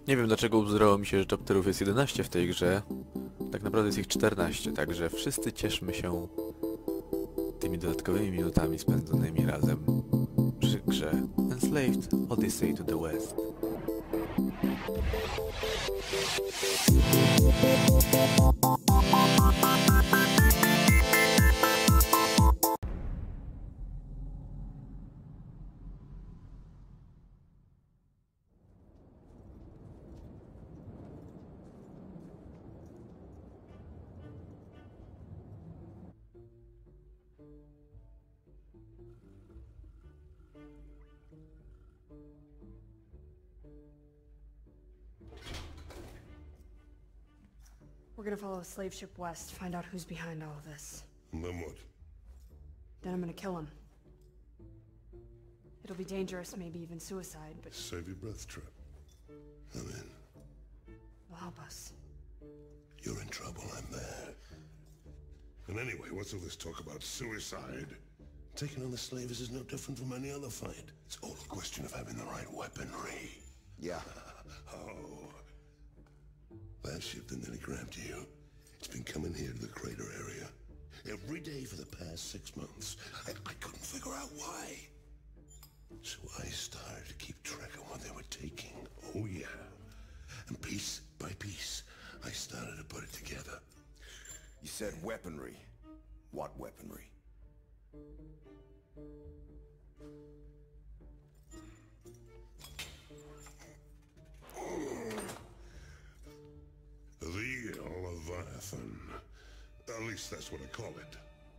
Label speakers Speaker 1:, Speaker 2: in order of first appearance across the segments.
Speaker 1: Nie wiem dlaczego uzdrało mi się, że chapterów jest 11 w tej grze. Tak naprawdę jest ich 14, także wszyscy cieszmy się tymi dodatkowymi minutami spędzonymi razem przy grze Enslaved Odyssey to the West.
Speaker 2: We're gonna follow a slave ship west, find out who's behind all of this.
Speaker 3: And then what?
Speaker 2: Then I'm gonna kill him. It'll be dangerous, maybe even suicide, but
Speaker 3: Save your breath, Trip. I'm in.
Speaker 2: it'll help us.
Speaker 3: You're in trouble, I'm there. And anyway, what's all this talk about suicide? Taking on the slavers is no different from any other fight. It's all a question of having the right weaponry.
Speaker 4: Yeah.
Speaker 3: Oh. That ship that nearly grabbed you, it's been coming here to the crater area. Every day for the past 6 months. I couldn't figure out why. So I started to keep track of what they were taking. Oh yeah. And piece by piece, I started to put it together.
Speaker 4: You said weaponry. What weaponry?
Speaker 3: The Leviathan. At least that's what I call it.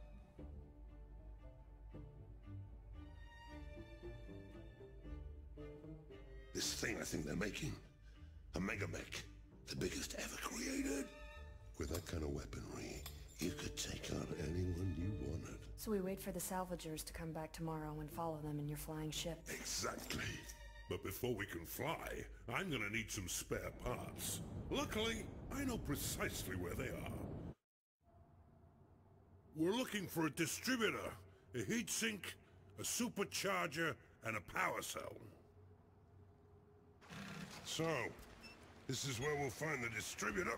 Speaker 3: This thing I think they're making. A megamech. The biggest ever created. With that kind of weaponry, you could take on anyone you wanted.
Speaker 2: So we wait for the salvagers to come back tomorrow and follow them in your flying ship.
Speaker 3: Exactly. But before we can fly, I'm gonna need some spare parts. Luckily, I know precisely where they are. We're looking for a distributor, a heatsink, a supercharger, and a power cell. So, this is where we'll find the distributor.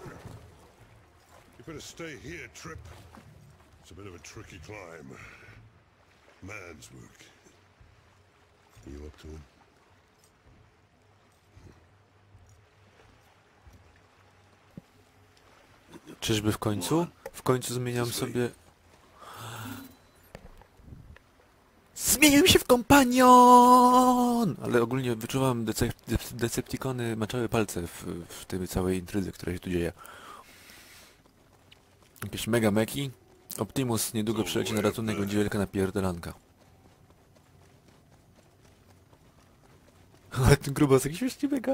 Speaker 3: You better stay here, Trip. It's a bit of a tricky climb. Man's work. Are you up to it?
Speaker 1: Czyżby w końcu? W końcu zmieniam sobie... Zmienił mi się w kompanion! Ale ogólnie wyczuwam Decepticony maczały palce w tej całej intrydze, która się tu dzieje. Jakieś mega meki. Optimus niedługo przyleci na ratunek, będzie wielka napierdalanka. Ale ten grubas jakiś śmiesznie mega.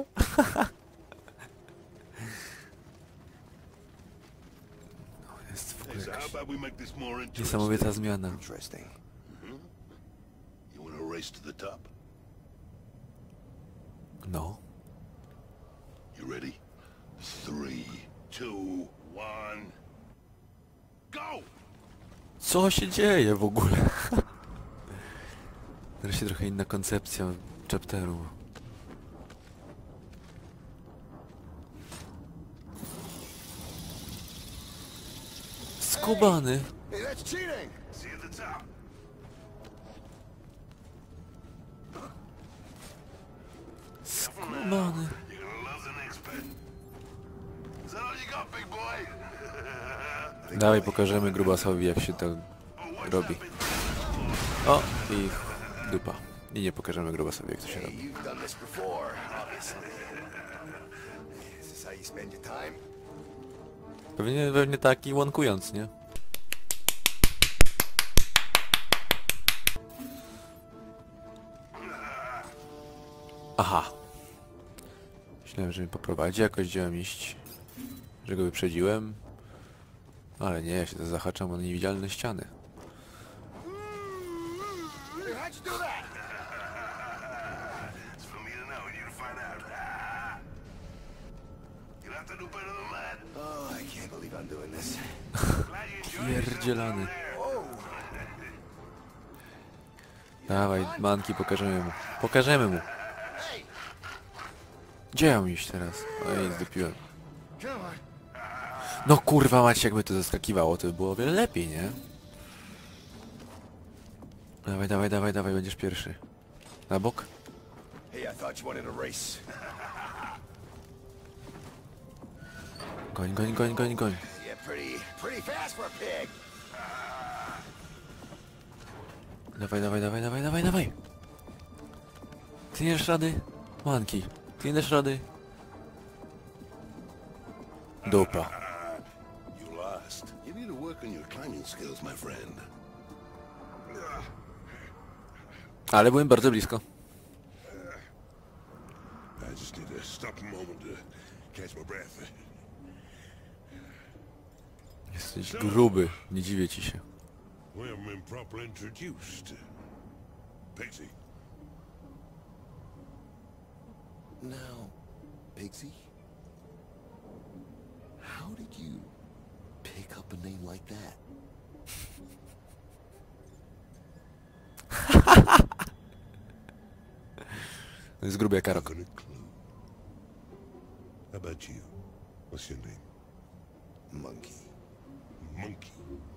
Speaker 1: Jest w ogóle jakaś niesamowita zmiana.
Speaker 4: Interesting.
Speaker 3: You want to race to the top?
Speaker 1: No.
Speaker 3: You ready? 3, 2, 1. Go!
Speaker 1: Co się dzieje w ogóle? Wreszcie trochę inna koncepcja chapteru. Skubany.
Speaker 4: Hey, that's cheating!
Speaker 3: See you at the top.
Speaker 1: Skubany.
Speaker 3: You're gonna love the next bit. Is that all you got, big boy?
Speaker 1: Dawaj pokażemy grubasowi jak się to robi. O! I dupa. I nie pokażemy grubasowi jak to się robi.
Speaker 4: You've done this before, obviously. Is this how you spend your time?
Speaker 1: Pewnie taki łankując, nie? Aha. Myślałem, że mnie poprowadzi, jakoś chciałem iść, że go wyprzedziłem. Ale nie, ja się to zahaczam o niewidzialne ściany.
Speaker 4: How'd you do that?
Speaker 3: It's for me to know and you to find out. You'll have to do better than that.
Speaker 4: Oh, I can't believe I'm doing this.
Speaker 3: Glad you enjoyed yourself
Speaker 1: Pierdzielany.
Speaker 3: down there.
Speaker 4: Oh,
Speaker 1: Dawaj, manki, pokażemy mu. Pokażemy mu. Gdzie ja mam iść teraz? Oj, zdupiłem. No kurwa macie, jakby to zaskakiwało, to by było o wiele lepiej, nie? Dawaj, dawaj, dawaj, dawaj, będziesz pierwszy. Na bok?
Speaker 4: Hey, I thought you wanted a race.
Speaker 1: Goń, goń, goń, goń, goń.
Speaker 4: Yeah, pretty fast for a pig.
Speaker 1: Dawaj, dawaj, dawaj, dawaj, dawaj, dawaj. Ty nie dasz rady? Manki. Ty nie dasz rady? Dupa.
Speaker 3: You lost. You need to work on your climbing skills, my friend.
Speaker 1: Ale byłem bardzo blisko.
Speaker 3: I just need to stop a moment to catch my breath.
Speaker 1: Jesteś gruby, nie dziwię ci się.
Speaker 3: We haven't been properly introduced. Pixie.
Speaker 5: Now, Pixie, how did you pick up a name like that?
Speaker 1: To jest gruby jak karok.
Speaker 3: Got a clue. How about you? What's your name?
Speaker 5: Monkey.
Speaker 3: Monkey.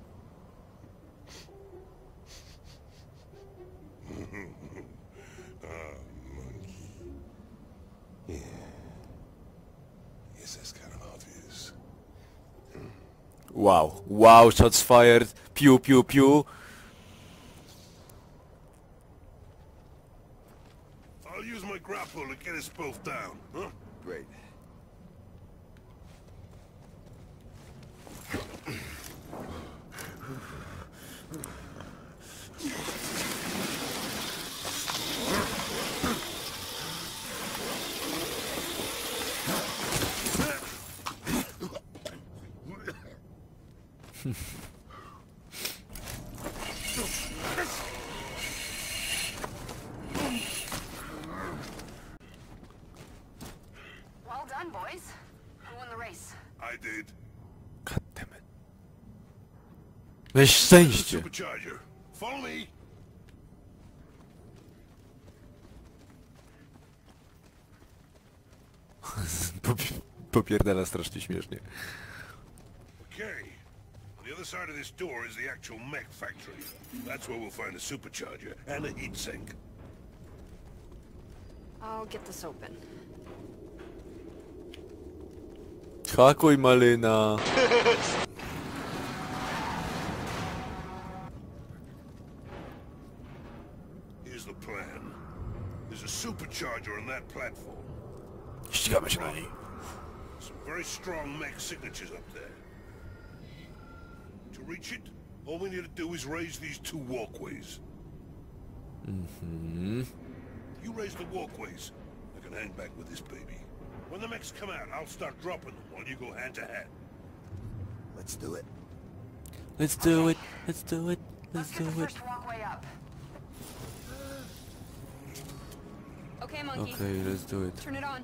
Speaker 3: Monkey. Yeah. Yes, that's kind of obvious.
Speaker 1: Wow, wow, shots fired. Piu, piu, piu.
Speaker 3: I'll use my grapple to get us both down, huh?
Speaker 4: Great.
Speaker 2: Well done, boys. Who won the race?
Speaker 3: I did.
Speaker 1: God damn it. Weź szczęście.
Speaker 3: Supercharger. Follow me.
Speaker 1: Popierdala strasznie śmiesznie.
Speaker 3: Okay. On the other side of this door is the actual mech factory. That's where we'll find a supercharger and a heat sink.
Speaker 2: I'll get this open.
Speaker 1: Hakuj, Malina.
Speaker 3: Here's the plan. There's a supercharger on that platform.
Speaker 1: Ścigamy się na niej.
Speaker 3: Some very strong mech signatures up there. To reach it, all we need to do is raise these two walkways. You raise the walkways, I can hang back with this baby. When the mechs come out, I'll start dropping them while you go hand to hand.
Speaker 5: Let's do it.
Speaker 1: Let's do it, let's do it,
Speaker 2: Let's
Speaker 1: let's
Speaker 2: get the
Speaker 1: do it.
Speaker 2: first walkway up. Okay, monkey.
Speaker 1: Okay, let's do it.
Speaker 2: Turn it on.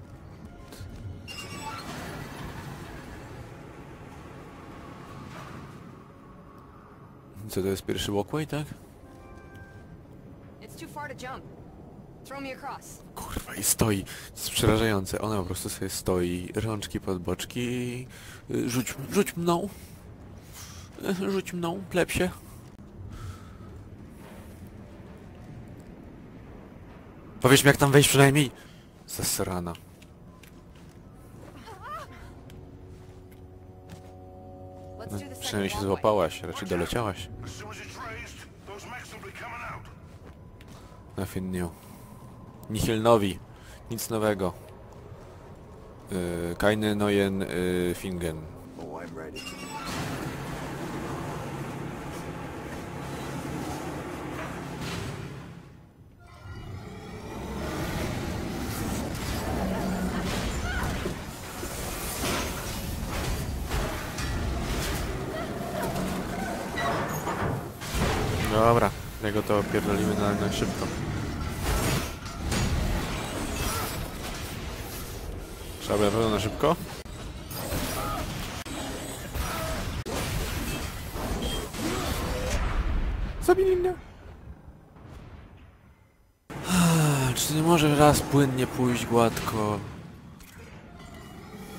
Speaker 1: Co to jest pierwszy walkway, tak?
Speaker 2: It's too far to jump. Throw me across.
Speaker 1: Kurwa, i stoi. To jest przerażające. Ona po prostu sobie stoi, rączki pod boczki i... Rzuć mną. Rzuć mną, plepsie. Powiedz mi, jak tam wejść przynajmniej. Zasrana.
Speaker 2: Let's
Speaker 1: No,
Speaker 2: do the
Speaker 1: przynajmniej się
Speaker 2: second walkway.
Speaker 1: złapałaś, raczej doleciałaś.
Speaker 3: As soon as it's raised, those mechs will be coming out.
Speaker 1: Nothing new. Nihilnowi. Nic nowego. Keine neuen Fingen.
Speaker 4: Oh, I'm ready.
Speaker 1: Dobra, tego to pierdolimy na szybko. Trzeba by na pewno na szybko? Zabili mnie! Czy to nie może raz płynnie pójść gładko?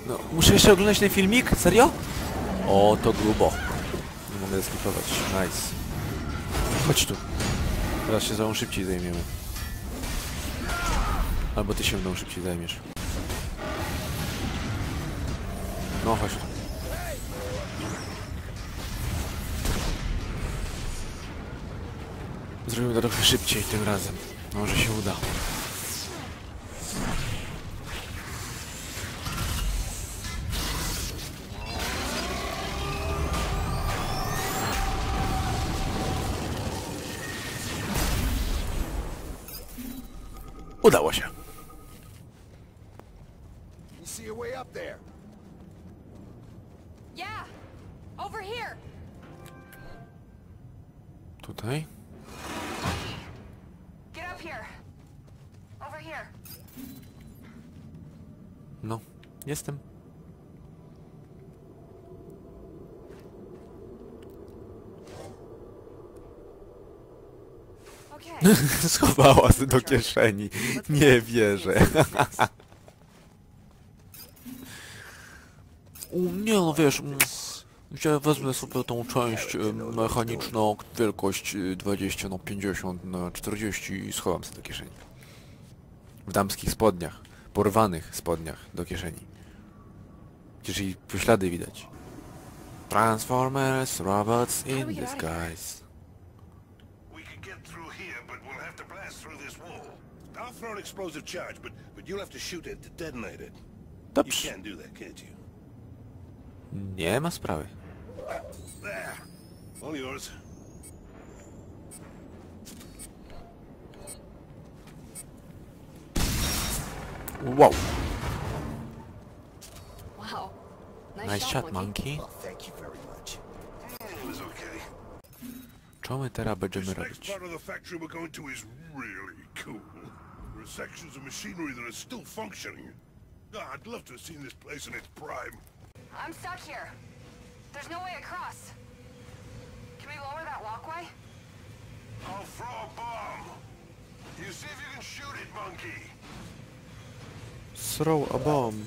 Speaker 1: No, muszę jeszcze oglądać ten filmik? Serio? O, to grubo. Nie mogę skipować. Nice. Chodź tu. Teraz się za mną szybciej zajmiemy. Albo ty się mną szybciej zajmiesz. No, chodź tu. Zrobimy to trochę szybciej tym razem. Może się uda. Udało się.
Speaker 4: You see a way up there?
Speaker 2: Yeah! Over here!
Speaker 1: Tutaj?
Speaker 2: Get up here! Over here!
Speaker 1: No, jestem.
Speaker 2: Okay.
Speaker 1: Schowała się do kieszeni. Nie wierzę. Nie no, wiesz, ja wezmę sobie tą część mechaniczną, wielkość 20 na 50 na 40 i schowam sobie do kieszeni. W damskich spodniach, porwanych spodniach do kieszeni. Przecież i poślady widać. Transformers, robots in disguise.
Speaker 3: We can get through here, but we'll have to blast through this wall. I'll throw an explosive charge, but you'll have to shoot it to detonate it. You
Speaker 1: Dobrze.
Speaker 3: can do that, can't you?
Speaker 1: Nie ma sprawy.
Speaker 3: There. All yours.
Speaker 1: Wow.
Speaker 2: Wow.
Speaker 1: Nice shot, monkey.
Speaker 4: Well, thank you very much.
Speaker 3: It was okay.
Speaker 1: Co my teraz będziemy
Speaker 3: This next
Speaker 1: robić?
Speaker 3: part of the factory we're going to is really cool. There are sections of machinery that are still functioning. God, I'd love to have seen this place in its prime.
Speaker 2: I'm stuck here. There's no way across. Can we lower that walkway?
Speaker 3: I'll throw a bomb. You see if you can shoot it, monkey.
Speaker 1: Throw a bomb.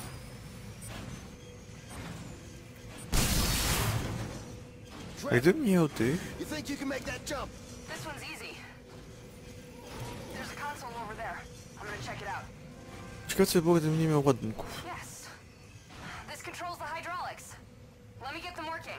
Speaker 1: A gdybym nie miał tych...
Speaker 4: You think you can make that jump?
Speaker 2: This one's easy. There's a console over there. I'm gonna check it out.
Speaker 1: Ciekawe co by było, gdybym nie miał ładunków.
Speaker 2: Yes. This controls the hydraulics. Let me get them working.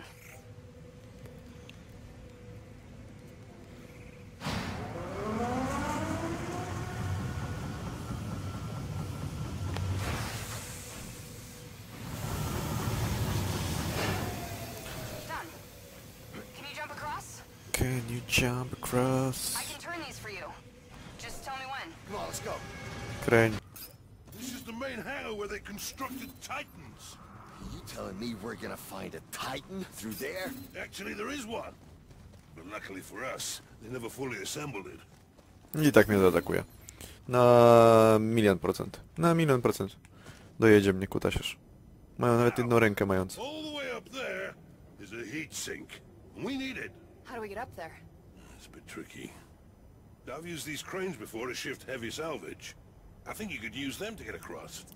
Speaker 2: Done. Can you jump across?
Speaker 1: Can you jump across?
Speaker 2: I can turn these for you. Just tell me when.
Speaker 4: Come on, let's go.
Speaker 1: Kręć.
Speaker 3: This is the main hangar where they constructed Titans.
Speaker 4: You telling me we're gonna find a Titan through there?
Speaker 3: Actually, there is one. But luckily for us, they never fully assembled it.
Speaker 1: I tak mnie zaatakuje. Na 1,000,000%. Na 1,000,000%. Dojedzie mnie kutasierz. Mają nawet jedną rękę mając.
Speaker 3: All the way up there is a heat sink. We need it.
Speaker 2: How do we get up there?
Speaker 3: It's a bit tricky. I've used these cranes before to shift heavy salvage. I think you could use them to get across.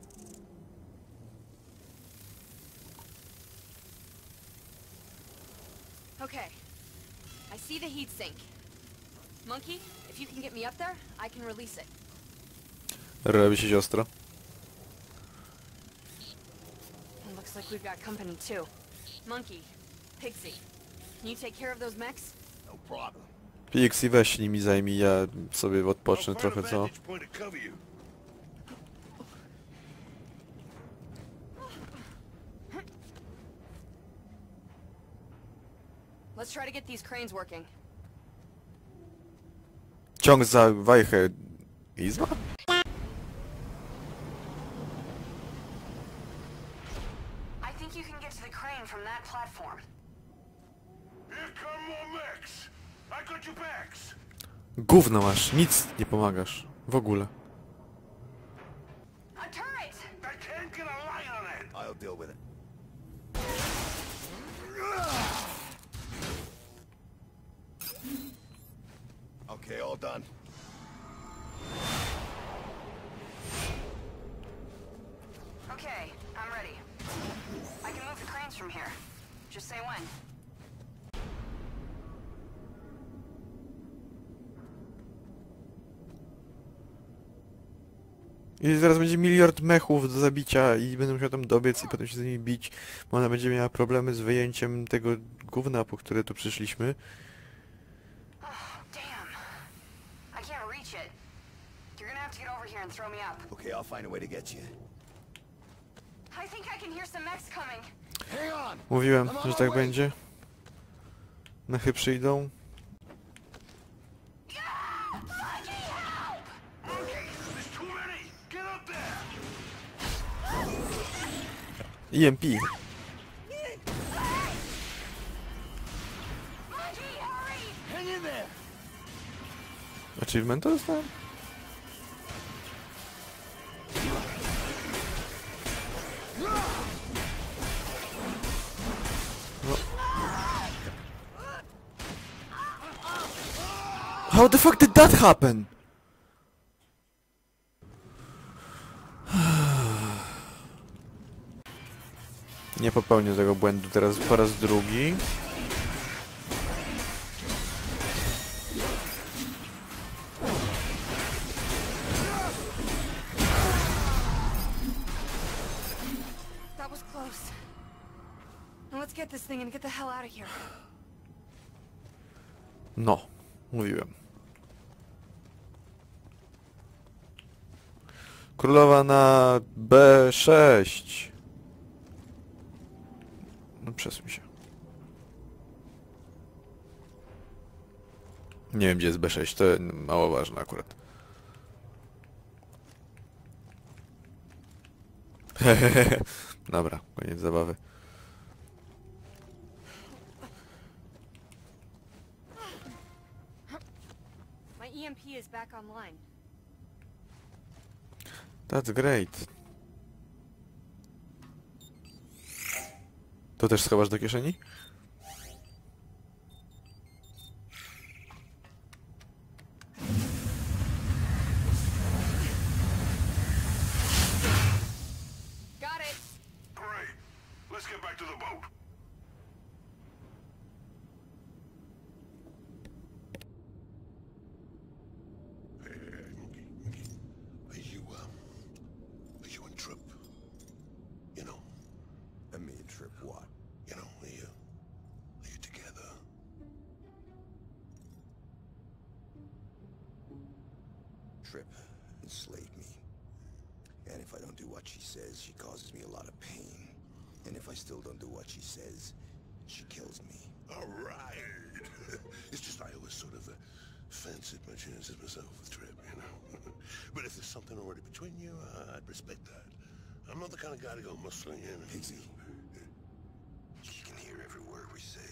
Speaker 2: Okay. I see the heat sink. Monkey, if you can get me up there, I can release it.
Speaker 1: Robi się siostra.
Speaker 2: It looks like we've got company too. Monkey, Pixie, can you take care of those mechs?
Speaker 4: No problem.
Speaker 1: Pixie, weź się nimi zajmij, ja sobie odpocznę
Speaker 3: I'll find
Speaker 1: trochę,
Speaker 3: a
Speaker 1: co?
Speaker 3: vantage point to cover you.
Speaker 2: Let's try to get these cranes working.
Speaker 1: Ciąg za wajchę. Izma?
Speaker 2: I think you can get to the crane from that platform.
Speaker 3: Here come more mechs. I got your backs.
Speaker 1: Gówno masz, nic nie pomagasz. W ogóle.
Speaker 2: A turret!
Speaker 3: I can't get a line on it.
Speaker 4: I'll deal with it. Okay, all done.
Speaker 2: Okay, I'm ready. I can move the cranes from here. Just say when.
Speaker 1: I zaraz będzie miliard mechów do zabicia i będę musiał tam dobiec i potem się z nimi bić, bo ona będzie miała problemy z wyjęciem tego gówna, po które tu przyszliśmy.
Speaker 2: Damn. I can't reach it. You're gonna have to get over here and throw me up.
Speaker 4: Okay, I'll find a way to get you.
Speaker 2: I think I can hear some mechs coming.
Speaker 4: Hang on!
Speaker 1: Mówiłem, że tak będzie. Mechy przyjdą.
Speaker 3: There's too many! Get up there!
Speaker 1: EMP.
Speaker 2: Monkey, hurry!
Speaker 4: Hang in there!
Speaker 1: Achievementa dostałem? No. How the fuck did that happen? Nie popełnię tego błędu teraz po raz drugi.
Speaker 2: That was close. Now let's get this thing and get the hell out of here.
Speaker 1: No, mówiłem. Królowa na B6. No przesuń się. Nie wiem, gdzie jest B6, to mało ważne akurat. Dobra, koniec zabawy.
Speaker 2: My EMP is back online.
Speaker 1: That's great. To też schowasz do kieszeni?
Speaker 2: Got it!
Speaker 3: Great. Let's get back to the boat. Hey, Monkey. Are you and Trip? You know,
Speaker 4: And me and Trip what?
Speaker 3: you know, are you together?
Speaker 4: Trip enslaved me. And if I don't do what she says, she causes me a lot of pain. And if I still don't do what she says, she kills me.
Speaker 3: All right. It's just I always sort of fancied my chances myself with Trip, you know. But if there's something already between you, I'd respect that. I'm not the kind of guy to go muscling in.
Speaker 4: Pixie. She can hear every word we say.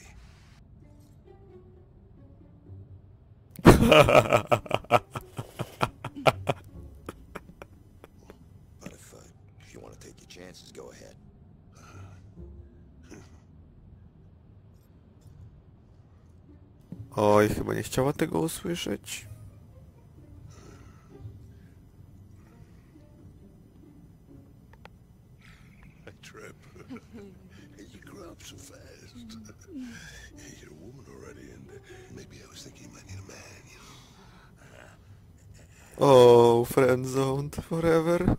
Speaker 4: But if you want to take your chances, go ahead.
Speaker 1: Oj, chyba nie chciała tego usłyszeć.
Speaker 3: Hey, Trip. You grew up so fast. You're a woman already, and maybe I was thinking you might need a man, you know.
Speaker 1: Oh, friend zoned forever.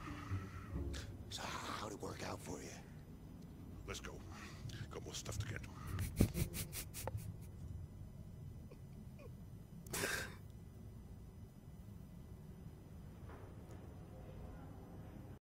Speaker 4: So how'd it work out for you?
Speaker 3: Let's go. Got more stuff to get to.